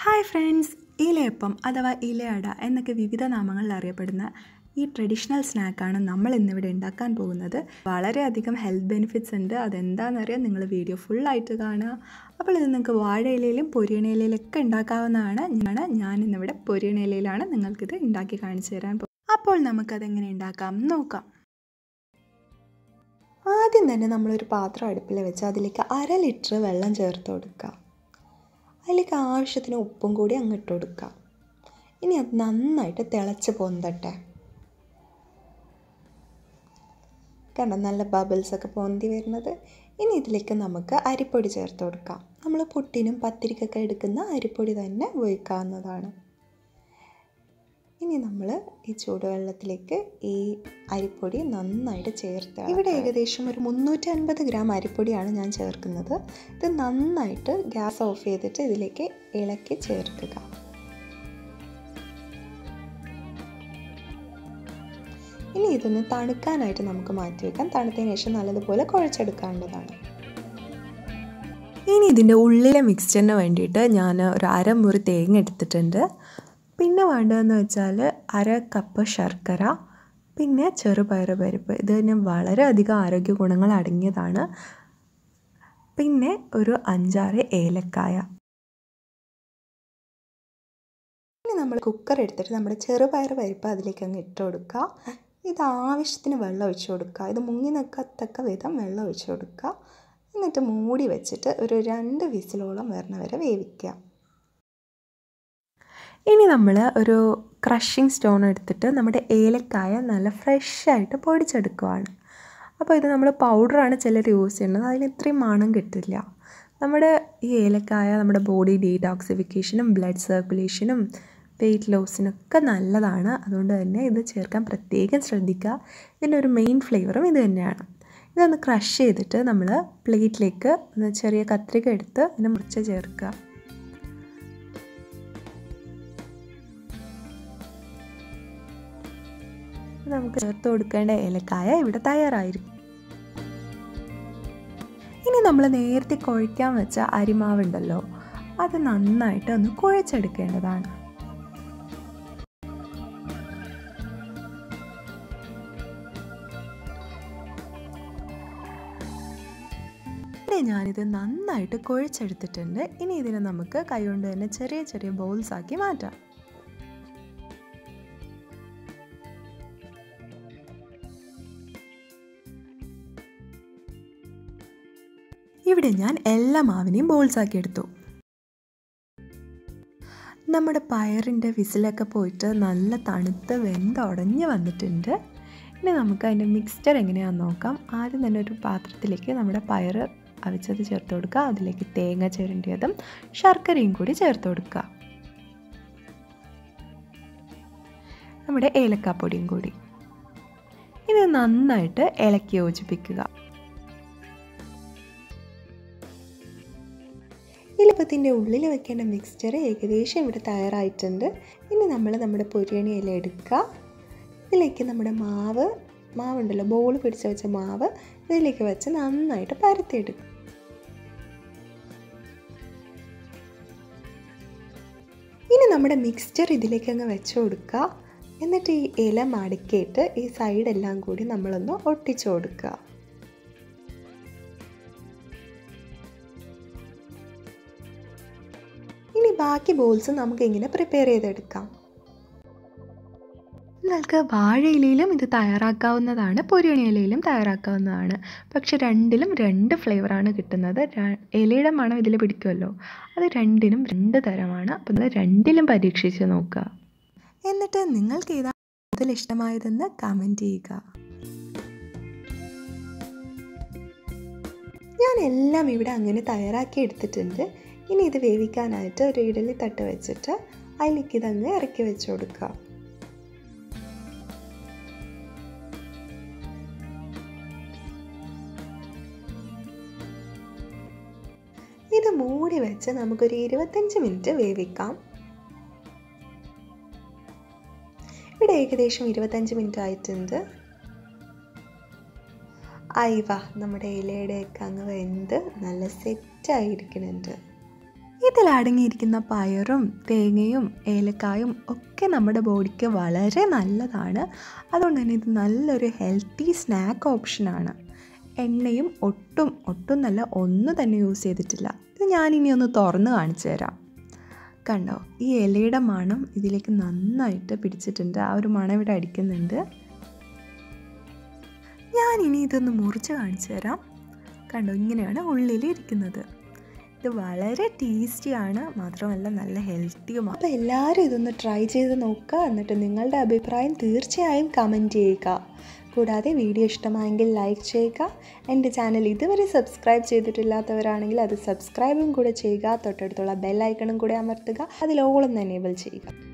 Hi friends, Elayappam അഥവാ Elayada എന്നൊക്കെ വിവിധ നാമങ്ങളിൽ അറിയപ്പെടുന്ന ഈ ട്രഡീഷണൽ സ്നാക്കാണ് നമ്മൾ ഇന്നിവിടെ ഉണ്ടാക്കാൻ പോകുന്നത്. വളരെയധികം ഹെൽത്ത് ബെനിഫിറ്റ്സ് ഉണ്ട്. അതെന്താണെന്നറിയാൻ നിങ്ങൾ വീഡിയോ ഫുള്ളായിട്ട് കാണുക. അപ്പോൾ ഇത് നിങ്ങൾക്ക് വാഴയിലയിലും പൊരിയണിയിലയിലൊക്കെ ഉണ്ടാക്കാവുന്നതാണ്. ഞാൻ ഇന്നിവിടെ പൊരിയണിയിലയിലാണ് നിങ്ങൾക്കിത് ഉണ്ടാക്കി കാണിച്ചു തരാൻ പോകുന്നത്. അപ്പോൾ നമുക്കതെങ്ങനെ ഉണ്ടാക്കാം നോക്കാം. ആദ്യം തന്നെ നമ്മളൊരു പാത്രം അടുപ്പിൽ വെച്ച് അതിലേക്ക് 1/2 ലിറ്റർ വെള്ളം ചേർത്ത് കൊടുക്കുക. അതിലേക്ക് ആവശ്യത്തിന് ഉപ്പും കൂടി ഇട്ട് കൊടുക്കുക. ഇനി അത് നന്നായിട്ട് തിളച്ച് പൊന്തട്ടെ. കണ്ടോ നല്ല ബബിൾസൊക്കെ പൊന്തി വരുന്നത്. ഇനി ഇതിലേക്ക് നമുക്ക് അരിപ്പൊടി ചേർത്ത് കൊടുക്കാം. നമ്മൾ പുട്ടിനും പത്തിരിക്കൊക്കെ എടുക്കുന്ന അരിപ്പൊടി തന്നെ ഉപയോഗിക്കാവുന്നതാണ്. ഇനി നമ്മൾ ഈ ചൂടുവെള്ളത്തിലേക്ക് ഈ അരിപ്പൊടി നന്നായിട്ട് ചേർത്ത് ഇവിടെ ഏകദേശം ഒരു 350 ഗ്രാം അരിപ്പൊടിയാണ് ഞാൻ ചേർക്കുന്നത്. ഇത് നന്നായിട്ട് ഗ്യാസ് ഓഫ് ചെയ്തിട്ട് ഇതിലേക്ക് ഇളക്കി ചേർക്കുക. ഇനി ഇതൊന്ന് തണുക്കാനായിട്ട് നമുക്ക് മാറ്റി വയ്ക്കാം. തണുത്തതിന് ശേഷം നല്ലതുപോലെ കുഴച്ചെടുക്കേണ്ടതാണ്. ഇനി ഇതിൻ്റെ ഉള്ളിലെ മിക്സ്ചറിന് വേണ്ടിയിട്ട് ഞാൻ ഒരു 1/2 മുറി തേങ്ങ എടുത്തിട്ടുണ്ട്. പിന്നെ വേണ്ടതെന്ന് വെച്ചാൽ 1/2 കപ്പ് ശർക്കര, പിന്നെ ചെറുപയർ പരിപ്പ്. ഇതിന് വളരെയധികം ആരോഗ്യ ഗുണങ്ങൾ അടങ്ങിയതാണ്. പിന്നെ ഒരു 5-6 ഏലക്കായ. ഇനി നമ്മൾ കുക്കർ എടുത്തിട്ട് നമ്മുടെ ചെറുപയർ പരിപ്പ് അതിലേക്ക് അങ്ങ് ഇട്ട് കൊടുക്കുക. ഇത് ആവശ്യത്തിന് വെള്ളം ഒഴിച്ചു കൊടുക്കുക. ഇത് മുങ്ങി നിൽക്കത്തക്ക വിധം വെള്ളം ഒഴിച്ചു കൊടുക്കുക. എന്നിട്ട് മൂടി വെച്ചിട്ട് ഒരു 2 വിസിലോളം വരുന്ന വരെ വേവിക്കുക. ഇനി നമ്മൾ ഒരു ക്രഷിങ് സ്റ്റോൺ എടുത്തിട്ട് നമ്മുടെ ഏലക്കായ നല്ല ഫ്രഷായിട്ട് പൊടിച്ചെടുക്കുകയാണ്. അപ്പോൾ ഇത് നമ്മൾ പൗഡറാണ് ചിലർ യൂസ് ചെയ്യുന്നത്. അതിൽ ഇത്രയും മണം കിട്ടില്ല. നമ്മുടെ ഈ ഏലക്കായ നമ്മുടെ ബോഡി ഡീടോക്സിഫിക്കേഷനും ബ്ലഡ് സർക്കുലേഷനും വെയിറ്റ് ലോസിനൊക്കെ നല്ലതാണ്. അതുകൊണ്ട് തന്നെ ഇത് ചേർക്കാൻ പ്രത്യേകം ശ്രദ്ധിക്കുക. ഇതിൻ്റെ ഒരു മെയിൻ ഫ്ലേവറും ഇത് തന്നെയാണ്. ഇതൊന്ന് ക്രഷ് ചെയ്തിട്ട് നമ്മൾ പ്ലേറ്റിലേക്ക് ചെറിയ കത്രിക എടുത്ത് ഇതിനെ മുറിച്ച് ചേർക്കുക. നമുക്ക് ചേർത്ത് കൊടുക്കേണ്ട ഏലക്കായ ഇവിടെ തയ്യാറായിരിക്കും. ഇനി നമ്മൾ നേരത്തെ കുഴയ്ക്കാൻ വെച്ച അരിമാവുണ്ടല്ലോ, അത് നന്നായിട്ട് ഒന്ന് കുഴച്ചെടുക്കേണ്ടതാണ്. ഞാനിത് നന്നായിട്ട് കുഴച്ചെടുത്തിട്ടുണ്ട്. ഇനി ഇതിനെ നമുക്ക് കൈകൊണ്ട് തന്നെ ചെറിയ ചെറിയ ബോൾസ് ആക്കി മാറ്റാം. ഇവിടെ ഞാൻ എല്ലാ മാവിനെയും ബോൾസാക്കി എടുത്തു. നമ്മുടെ പയറിൻ്റെ വിസിലൊക്കെ പോയിട്ട് നല്ല തണുത്ത് വെന്തുടഞ്ഞ് വന്നിട്ടുണ്ട്. ഇനി നമുക്ക് അതിൻ്റെ മിക്സ്ചർ എങ്ങനെയാണെന്ന് നോക്കാം. ആദ്യം തന്നെ ഒരു പാത്രത്തിലേക്ക് നമ്മുടെ പയർ അവിച്ചത് ചേർത്ത് കൊടുക്കുക. അതിലേക്ക് തേങ്ങ ചിരണ്ടിയതും ശർക്കരയും കൂടി ചേർത്ത് കൊടുക്കുക. നമ്മുടെ ഏലക്കാപ്പൊടിയും കൂടി. ഇത് നന്നായിട്ട് ഇളക്കി യോജിപ്പിക്കുക. ഇലപ്പത്തിൻ്റെ ഉള്ളിൽ വെക്കേണ്ട മിക്സ്ചർ ഏകദേശം ഇവിടെ തയ്യാറായിട്ടുണ്ട്. ഇനി നമ്മൾ നമ്മുടെ പൊരിയണി ഇല എടുക്കുക. ഇതിലേക്ക് നമ്മുടെ മാവുണ്ടല്ലോ, ബോൾ പിടിച്ച് വെച്ച മാവ് ഇതിലേക്ക് വെച്ച് നന്നായിട്ട് പരത്തിയെടുക്കുക. ഇനി നമ്മുടെ മിക്സ്ചർ ഇതിലേക്ക് അങ്ങ് വെച്ച് കൊടുക്കുക. എന്നിട്ട് ഈ ഇല മടക്കിയിട്ട് ഈ സൈഡെല്ലാം കൂടി നമ്മളൊന്ന് ഒട്ടിച്ചു കൊടുക്കുക. ഇനി ബാക്കി ബോൾസ് നമുക്ക് ഇങ്ങനെ പ്രിപ്പയർ ചെയ്തെടുക്കാം. നിങ്ങൾക്ക് വാഴയിലയിലും ഇത് തയ്യാറാക്കാവുന്നതാണ്, പൊരിയണി ഇലയിലും തയ്യാറാക്കാവുന്നതാണ്. പക്ഷെ രണ്ടിലും 2 ഫ്ലേവറാണ് കിട്ടുന്നത്. ഇലയുടെ മണം ഇതിൽ പിടിക്കുമല്ലോ, അത് രണ്ടിനും 2 തരമാണ്. അപ്പോൾ നിങ്ങൾ രണ്ടിലും പരീക്ഷിച്ച് നോക്കുക. എന്നിട്ട് നിങ്ങൾക്ക് ഏതാണ് കൂടുതൽ ഇഷ്ടമായതെന്ന് കമൻറ്റ് ചെയ്യുക. ഞാൻ എല്ലാം ഇവിടെ അങ്ങനെ തയ്യാറാക്കി എടുത്തിട്ടുണ്ട്. ഇനി ഇത് വേവിക്കാനായിട്ട് ഒരു ഇഡലി തട്ട് വെച്ചിട്ട് അതിലേക്ക് ഇതങ്ങ് ഇറക്കി വെച്ച് കൊടുക്കുക. ഇത് മൂടി വെച്ച് നമുക്കൊരു 25 മിനിറ്റ് വേവിക്കാം. ഇവിടെ ഏകദേശം 25 മിനിറ്റ് ആയിട്ടുണ്ട്. നമ്മുടെ ഇലയുടെയൊക്കെ അങ്ങ് വെന്ത് നല്ല സെറ്റായിരിക്കുന്നുണ്ട്. ഇതിൽ അടങ്ങിയിരിക്കുന്ന പയറും തേങ്ങയും ഏലക്കായും ഒക്കെ നമ്മുടെ ബോഡിക്ക് വളരെ നല്ലതാണ്. അതുകൊണ്ട് തന്നെ ഇത് നല്ലൊരു ഹെൽത്തി സ്നാക്ക് ഓപ്ഷനാണ്. എണ്ണയും ഒട്ടും നല്ല ഒന്നും തന്നെ യൂസ് ചെയ്തിട്ടില്ല. ഇത് ഞാനിനി ഒന്ന് തുറന്ന് കാണിച്ചു തരാം. കണ്ടോ, ഈ ഇലയുടെ മണം ഇതിലേക്ക് നന്നായിട്ട് പിടിച്ചിട്ടുണ്ട്. ആ ഒരു മണം ഇവിടെ അടിക്കുന്നുണ്ട്. ഞാനിനി ഇതൊന്ന് മുറിച്ച് കാണിച്ചു തരാം. കണ്ടോ, ഇങ്ങനെയാണ് ഉള്ളിൽ ഇരിക്കുന്നത്. ഇത് വളരെ ടേസ്റ്റിയാണ്, മാത്രമല്ല നല്ല ഹെൽത്തിയുമാണ്. അപ്പോൾ എല്ലാവരും ഇതൊന്ന് ട്രൈ ചെയ്ത് നോക്കുക. എന്നിട്ട് നിങ്ങളുടെ അഭിപ്രായം തീർച്ചയായും കമൻറ്റ് ചെയ്യുക. കൂടാതെ വീഡിയോ ഇഷ്ടമായെങ്കിൽ ലൈക്ക് ചെയ്യുക. എൻ്റെ ചാനൽ ഇതുവരെ സബ്സ്ക്രൈബ് ചെയ്തിട്ടില്ലാത്തവരാണെങ്കിൽ അത് സബ്സ്ക്രൈബും കൂടെ ചെയ്യുക. തൊട്ടടുത്തുള്ള ബെൽ ഐക്കണും കൂടെ അമർത്തുക. അതിൽ ഓൾ എന്ന് എനേബിൾ ചെയ്യുക.